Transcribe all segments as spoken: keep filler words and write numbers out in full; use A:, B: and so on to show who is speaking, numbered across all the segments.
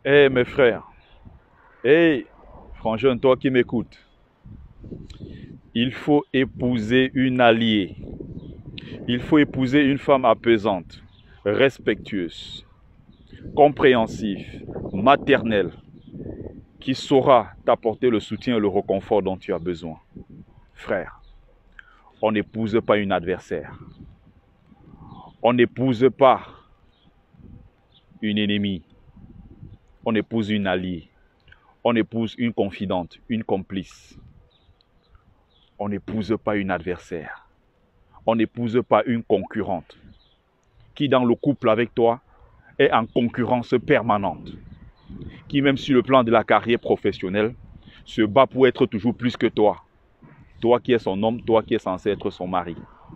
A: Eh mes frères, eh frangin, toi qui m'écoutes, il faut épouser une alliée. Il faut épouser une femme apaisante, respectueuse, compréhensive, maternelle, qui saura t'apporter le soutien et le réconfort dont tu as besoin. Frère, on n'épouse pas une adversaire. On n'épouse pas une ennemie. On épouse une alliée. On épouse une confidente, une complice. On n'épouse pas une adversaire. On n'épouse pas une concurrente qui, dans le couple avec toi, est en concurrence permanente. Qui, même sur le plan de la carrière professionnelle, se bat pour être toujours plus que toi. Toi qui es son homme, toi qui es censé être son mari.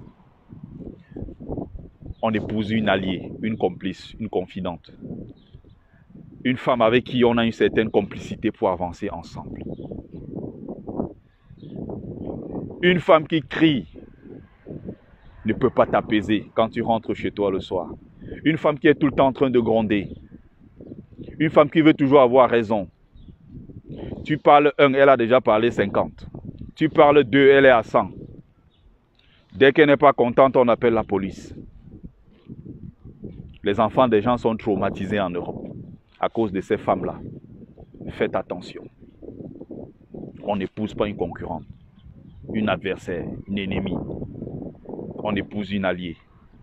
A: On épouse une alliée, une complice, une confidente. Une femme avec qui on a une certaine complicité pour avancer ensemble. Une femme qui crie ne peut pas t'apaiser quand tu rentres chez toi le soir. Une femme qui est tout le temps en train de gronder. Une femme qui veut toujours avoir raison. Tu parles un, elle a déjà parlé cinquante. Tu parles deux, elle est à cent. Dès qu'elle n'est pas contente, on appelle la police. Les enfants des gens sont traumatisés en Europe à cause de ces femmes-là. Faites attention. On n'épouse pas une concurrente, une adversaire, une ennemie. On épouse une alliée.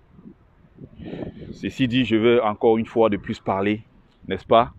A: Ceci dit, je veux encore une fois de plus parler, n'est-ce pas?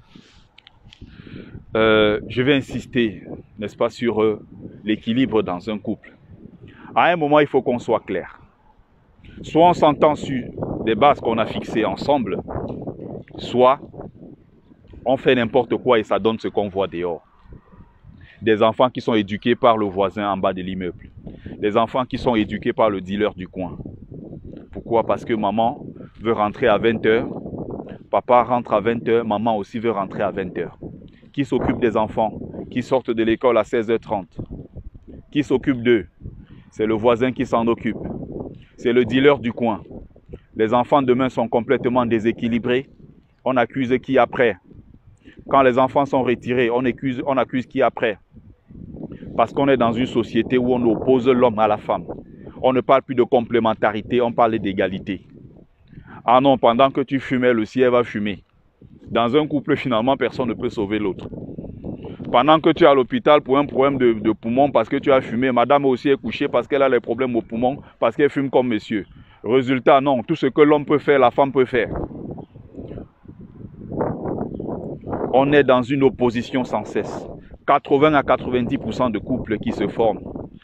A: euh, Je vais insister, n'est-ce pas, sur euh, l'équilibre dans un couple. À un moment, il faut qu'on soit clair. Soit on s'entend sur des bases qu'on a fixées ensemble, soit on fait n'importe quoi et ça donne ce qu'on voit dehors. Des enfants qui sont éduqués par le voisin en bas de l'immeuble. Des enfants qui sont éduqués par le dealer du coin. Pourquoi? Parce que maman veut rentrer à vingt heures, papa rentre à vingt heures, maman aussi veut rentrer à vingt heures. Qui s'occupe des enfants qui sortent de l'école à seize heures trente? Qui s'occupe d'eux? C'est le voisin qui s'en occupe. C'est le dealer du coin. Les enfants demain sont complètement déséquilibrés. On accuse qui après? Quand les enfants sont retirés, on accuse, on accuse qui après? Parce qu'on est dans une société où on oppose l'homme à la femme. On ne parle plus de complémentarité, on parle d'égalité. Ah non, pendant que tu fumais, le ciel va fumer. Dans un couple, finalement, personne ne peut sauver l'autre. Pendant que tu es à l'hôpital pour un problème de, de poumon parce que tu as fumé, madame aussi est couchée parce qu'elle a les problèmes au poumon, parce qu'elle fume comme monsieur. Résultat, non, tout ce que l'homme peut faire, la femme peut faire. On est dans une opposition sans cesse. quatre-vingts à quatre-vingt-dix pour cent de couples qui se forment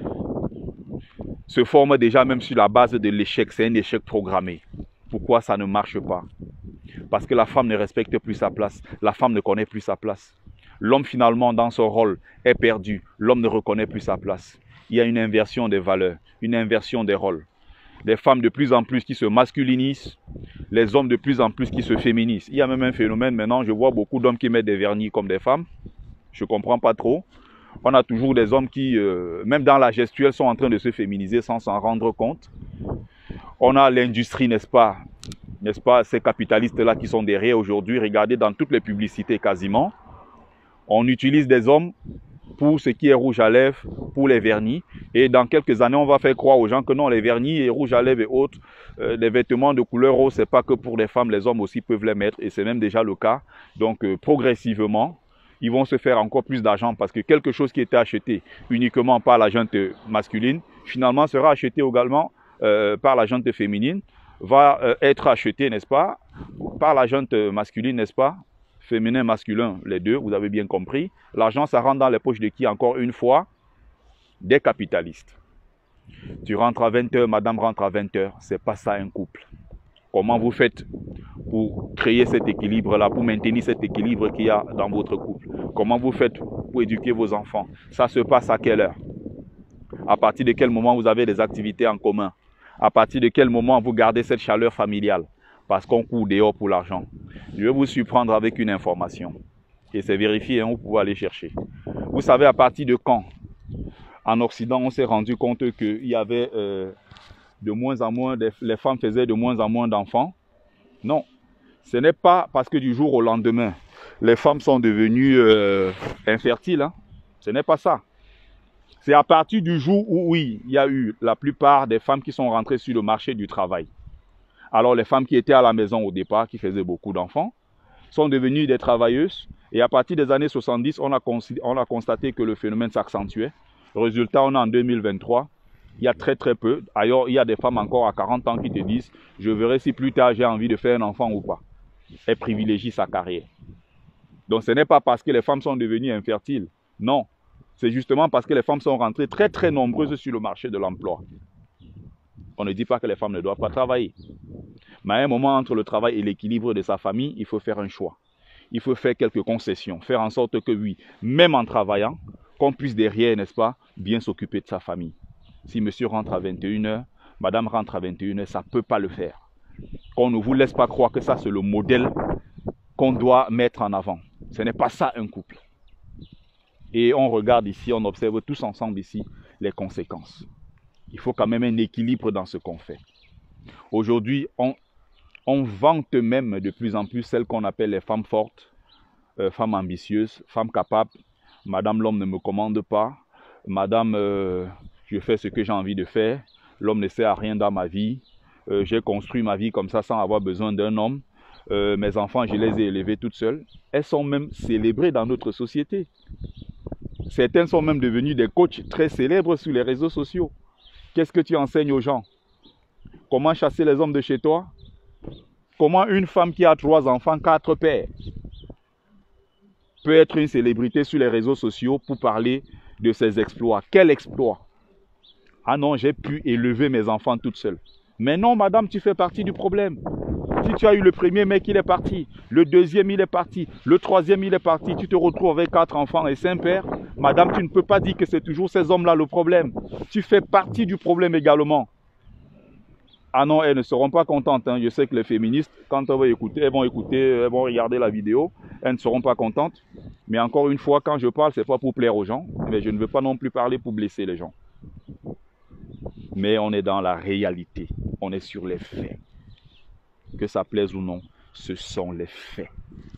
A: se forment déjà même sur la base de l'échec. C'est un échec programmé. Pourquoi ça ne marche pas? Parce que la femme ne respecte plus sa place. La femme ne connaît plus sa place. L'homme finalement dans son rôle est perdu. L'homme ne reconnaît plus sa place. Il y a une inversion des valeurs, une inversion des rôles. Des femmes de plus en plus qui se masculinisent, les hommes de plus en plus qui se féminisent. Il y a même un phénomène maintenant, je vois beaucoup d'hommes qui mettent des vernis comme des femmes. Je ne comprends pas trop. On a toujours des hommes qui, euh, même dans la gestuelle, sont en train de se féminiser sans s'en rendre compte. On a l'industrie, n'est-ce pas, n'est-ce pas, ces capitalistes-là qui sont derrière aujourd'hui. Regardez dans toutes les publicités quasiment. On utilise des hommes pour ce qui est rouge à lèvres, pour les vernis. Et dans quelques années, on va faire croire aux gens que non, les vernis et rouge à lèvres et autres, euh, les vêtements de couleur rose, ce n'est pas que pour les femmes, les hommes aussi peuvent les mettre. Et c'est même déjà le cas. Donc, euh, progressivement, ils vont se faire encore plus d'argent parce que quelque chose qui était acheté uniquement par la gente masculine, finalement sera acheté également euh, par la gente féminine, va euh, être acheté, n'est-ce pas, par la gente masculine, n'est-ce pas, féminin, masculin, les deux, vous avez bien compris. L'argent, ça rentre dans les poches de qui? Encore une fois, des capitalistes. Tu rentres à vingt heures, madame rentre à vingt heures, c'est pas ça un couple. Comment vous faites pour créer cet équilibre-là, pour maintenir cet équilibre qu'il y a dans votre couple? Comment vous faites pour éduquer vos enfants? Ça se passe à quelle heure? À partir de quel moment vous avez des activités en commun? À partir de quel moment vous gardez cette chaleur familiale? Parce qu'on court dehors pour l'argent. Je vais vous surprendre avec une information. Et c'est vérifié, hein, vous pouvez aller chercher. Vous savez à partir de quand, en Occident, on s'est rendu compte qu'il y avait... Euh, de moins en moins, les femmes faisaient de moins en moins d'enfants? Non, ce n'est pas parce que du jour au lendemain, les femmes sont devenues euh, infertiles. Hein. Ce n'est pas ça. C'est à partir du jour où, oui, il y a eu la plupart des femmes qui sont rentrées sur le marché du travail. Alors, les femmes qui étaient à la maison au départ, qui faisaient beaucoup d'enfants, sont devenues des travailleuses. Et à partir des années soixante-dix, on a, on a constaté que le phénomène s'accentuait. Résultat, on est en deux mille vingt-trois. Il y a très très peu. Ailleurs, il y a des femmes encore à quarante ans qui te disent « Je verrai si plus tard j'ai envie de faire un enfant ou pas ». Elles privilégient sa carrière. Donc ce n'est pas parce que les femmes sont devenues infertiles. Non. C'est justement parce que les femmes sont rentrées très très nombreuses sur le marché de l'emploi. On ne dit pas que les femmes ne doivent pas travailler. Mais à un moment, entre le travail et l'équilibre de sa famille, il faut faire un choix. Il faut faire quelques concessions. Faire en sorte que oui, même en travaillant, qu'on puisse derrière, n'est-ce pas, bien s'occuper de sa famille. Si monsieur rentre à vingt et une heures, madame rentre à vingt et une heures, ça ne peut pas le faire. Qu'on ne vous laisse pas croire que ça, c'est le modèle qu'on doit mettre en avant. Ce n'est pas ça un couple. Et on regarde ici, on observe tous ensemble ici les conséquences. Il faut quand même un équilibre dans ce qu'on fait. Aujourd'hui, on, on vante même de plus en plus celles qu'on appelle les femmes fortes, euh, femmes ambitieuses, femmes capables. Madame, l'homme ne me commande pas. Madame, euh, je fais ce que j'ai envie de faire. L'homme ne sert à rien dans ma vie. Euh, j'ai construit ma vie comme ça sans avoir besoin d'un homme. Euh, mes enfants, je les ai élevés toutes seules. Elles sont même célébrées dans notre société. Certaines sont même devenues des coachs très célèbres sur les réseaux sociaux. Qu'est-ce que tu enseignes aux gens? Comment chasser les hommes de chez toi? Comment une femme qui a trois enfants, quatre pères, peut être une célébrité sur les réseaux sociaux pour parler de ses exploits? Quel exploit? Ah non, j'ai pu élever mes enfants toute seule. Mais non, madame, tu fais partie du problème. Si tu as eu le premier mec, il est parti. Le deuxième, il est parti. Le troisième, il est parti. Tu te retrouves avec quatre enfants et cinq pères. Madame, tu ne peux pas dire que c'est toujours ces hommes-là le problème. Tu fais partie du problème également. Ah non, elles ne seront pas contentes. Hein. Je sais que les féministes, quand elles vont écouter, elles vont écouter, elles vont regarder la vidéo, elles ne seront pas contentes. Mais encore une fois, quand je parle, ce n'est pas pour plaire aux gens. Mais je ne veux pas non plus parler pour blesser les gens. Mais on est dans la réalité. On est sur les faits. Que ça plaise ou non, ce sont les faits.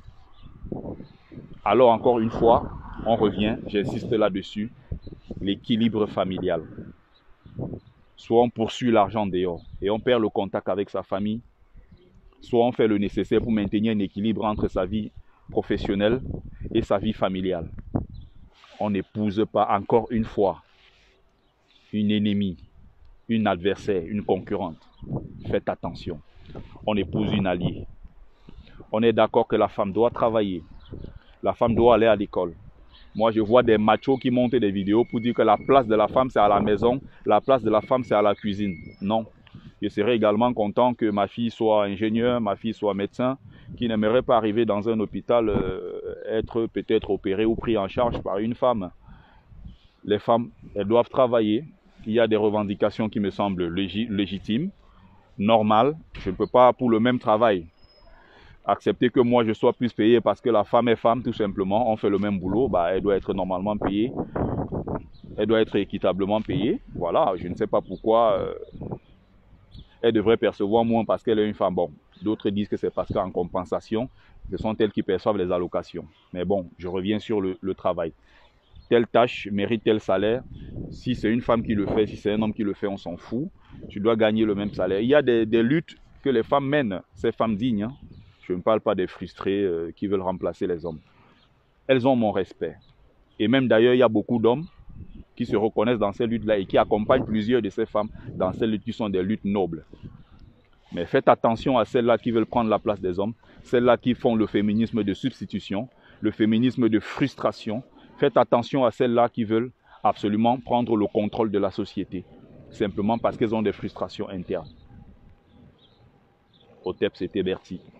A: Alors encore une fois, on revient, j'insiste là-dessus, l'équilibre familial. Soit on poursuit l'argent dehors et on perd le contact avec sa famille, soit on fait le nécessaire pour maintenir un équilibre entre sa vie professionnelle et sa vie familiale. On n'épouse pas encore une fois une ennemie, une adversaire, une concurrente. Faites attention. On épouse une alliée. On est d'accord que la femme doit travailler. La femme doit aller à l'école. Moi, je vois des machos qui montent des vidéos pour dire que la place de la femme, c'est à la maison. La place de la femme, c'est à la cuisine. Non. Je serais également content que ma fille soit ingénieure, ma fille soit médecin, qui n'aimerait pas arriver dans un hôpital, euh, être peut-être opérée ou pris en charge par une femme. Les femmes, elles doivent travailler. Il y a des revendications qui me semblent lég- légitimes. Normal, je ne peux pas pour le même travail accepter que moi je sois plus payé parce que la femme est femme tout simplement, on fait le même boulot, bah, elle doit être normalement payée, elle doit être équitablement payée, voilà, je ne sais pas pourquoi euh, elle devrait percevoir moins parce qu'elle est une femme. Bon, d'autres disent que c'est parce qu'en compensation, ce sont elles qui perçoivent les allocations, mais bon, je reviens sur le, le travail. Telle tâche mérite tel salaire, si c'est une femme qui le fait, si c'est un homme qui le fait, on s'en fout. Tu dois gagner le même salaire. Il y a des, des luttes que les femmes mènent, ces femmes dignes. Hein. Je ne parle pas des frustrés euh, qui veulent remplacer les hommes. Elles ont mon respect. Et même d'ailleurs, il y a beaucoup d'hommes qui se reconnaissent dans ces luttes-là et qui accompagnent plusieurs de ces femmes dans ces luttes qui sont des luttes nobles. Mais faites attention à celles-là qui veulent prendre la place des hommes, celles-là qui font le féminisme de substitution, le féminisme de frustration. Faites attention à celles-là qui veulent absolument prendre le contrôle de la société, simplement parce qu'elles ont des frustrations internes. Au T E P, c'était Bertie.